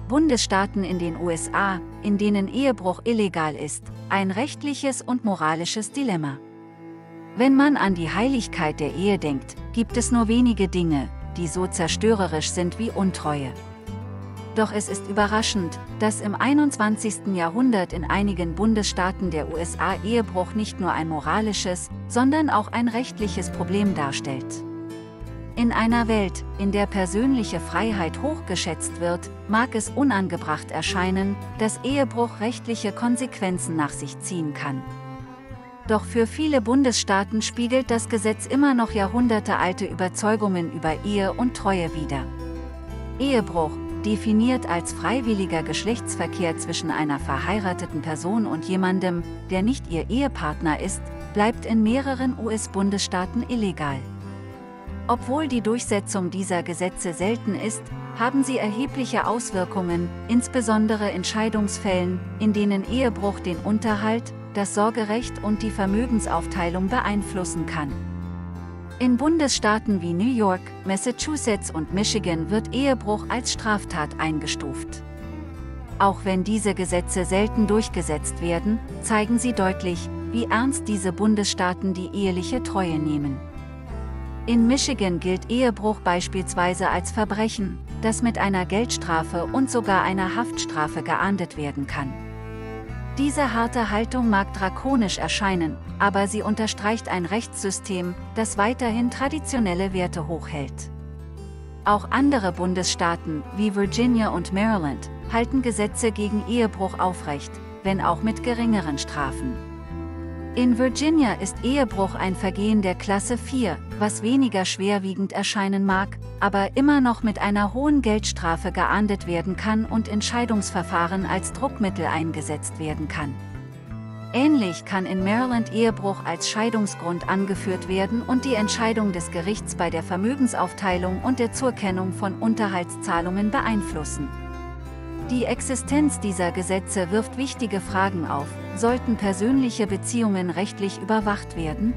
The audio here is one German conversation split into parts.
Bundesstaaten in den USA, in denen Ehebruch illegal ist, ein rechtliches und moralisches Dilemma. Wenn man an die Heiligkeit der Ehe denkt, gibt es nur wenige Dinge, die so zerstörerisch sind wie Untreue. Doch es ist überraschend, dass im 21. Jahrhundert in einigen Bundesstaaten der USA Ehebruch nicht nur ein moralisches, sondern auch ein rechtliches Problem darstellt. In einer Welt, in der persönliche Freiheit hochgeschätzt wird, mag es unangebracht erscheinen, dass Ehebruch rechtliche Konsequenzen nach sich ziehen kann. Doch für viele Bundesstaaten spiegelt das Gesetz immer noch jahrhundertealte Überzeugungen über Ehe und Treue wider. Ehebruch, definiert als freiwilliger Geschlechtsverkehr zwischen einer verheirateten Person und jemandem, der nicht ihr Ehepartner ist, bleibt in mehreren US-Bundesstaaten illegal. Obwohl die Durchsetzung dieser Gesetze selten ist, haben sie erhebliche Auswirkungen, insbesondere in Scheidungsfällen, in denen Ehebruch den Unterhalt, das Sorgerecht und die Vermögensaufteilung beeinflussen kann. In Bundesstaaten wie New York, Massachusetts und Michigan wird Ehebruch als Straftat eingestuft. Auch wenn diese Gesetze selten durchgesetzt werden, zeigen sie deutlich, wie ernst diese Bundesstaaten die eheliche Treue nehmen. In Michigan gilt Ehebruch beispielsweise als Verbrechen, das mit einer Geldstrafe und sogar einer Haftstrafe geahndet werden kann. Diese harte Haltung mag drakonisch erscheinen, aber sie unterstreicht ein Rechtssystem, das weiterhin traditionelle Werte hochhält. Auch andere Bundesstaaten, wie Virginia und Maryland, halten Gesetze gegen Ehebruch aufrecht, wenn auch mit geringeren Strafen. In Virginia ist Ehebruch ein Vergehen der Klasse 4, was weniger schwerwiegend erscheinen mag, aber immer noch mit einer hohen Geldstrafe geahndet werden kann und in Scheidungsverfahren als Druckmittel eingesetzt werden kann. Ähnlich kann in Maryland Ehebruch als Scheidungsgrund angeführt werden und die Entscheidung des Gerichts bei der Vermögensaufteilung und der Zurkennung von Unterhaltszahlungen beeinflussen. Die Existenz dieser Gesetze wirft wichtige Fragen auf: Sollten persönliche Beziehungen rechtlich überwacht werden?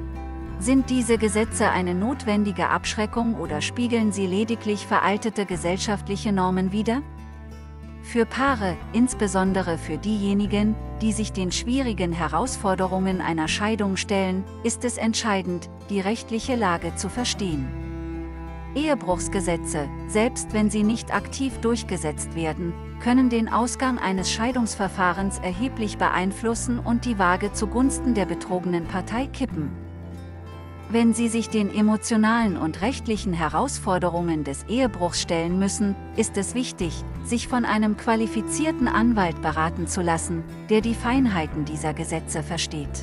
Sind diese Gesetze eine notwendige Abschreckung oder spiegeln sie lediglich veraltete gesellschaftliche Normen wider? Für Paare, insbesondere für diejenigen, die sich den schwierigen Herausforderungen einer Scheidung stellen, ist es entscheidend, die rechtliche Lage zu verstehen. Ehebruchsgesetze, selbst wenn sie nicht aktiv durchgesetzt werden, können den Ausgang eines Scheidungsverfahrens erheblich beeinflussen und die Waage zugunsten der betrogenen Partei kippen. Wenn Sie sich den emotionalen und rechtlichen Herausforderungen des Ehebruchs stellen müssen, ist es wichtig, sich von einem qualifizierten Anwalt beraten zu lassen, der die Feinheiten dieser Gesetze versteht.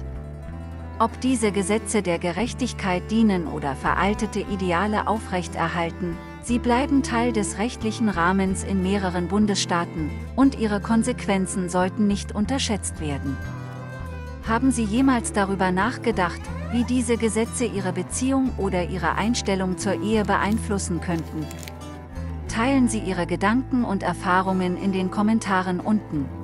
Ob diese Gesetze der Gerechtigkeit dienen oder veraltete Ideale aufrechterhalten, sie bleiben Teil des rechtlichen Rahmens in mehreren Bundesstaaten, und ihre Konsequenzen sollten nicht unterschätzt werden. Haben Sie jemals darüber nachgedacht, wie diese Gesetze Ihre Beziehung oder Ihre Einstellung zur Ehe beeinflussen könnten? Teilen Sie Ihre Gedanken und Erfahrungen in den Kommentaren unten.